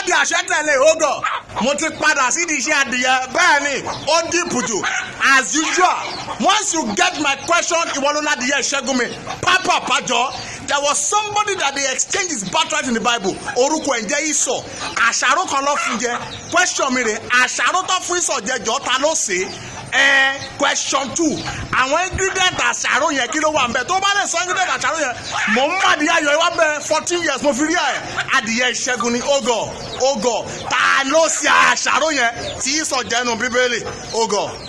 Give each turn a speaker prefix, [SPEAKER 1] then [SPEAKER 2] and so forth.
[SPEAKER 1] di àṣẹ tẹ̀lé ogo mo ti padà sí di iṣẹ́ adìyẹ bẹ́ẹ̀ ni ó dìpù jù as usual once you get my question ìwọ ló ládìyẹ ìṣẹ́gun mi pápá pàjọ there was somebody that they exchanged his birthright in the Bible orúkọ ẹ̀ ń jẹ́ Ísọ̀ àṣàrò kan ló fún jẹ question mi rè àṣàrò tó fún Ísọ̀ jẹ jọ ta ló ṣe question 2 àwọn ingredient àṣàrò yẹn kí ló wà ń bẹ tó bá lè sọ ingredient àṣàrò yẹn mò ń mọ adìyẹ ayọ̀ ìwà bẹ 14 years mo fi rí ẹ adìyẹ ìṣẹ́gun ni ogo ta ló ṣe àṣàrò yẹn tí Ísọ̀ jẹ́nu Bíbélì ogo.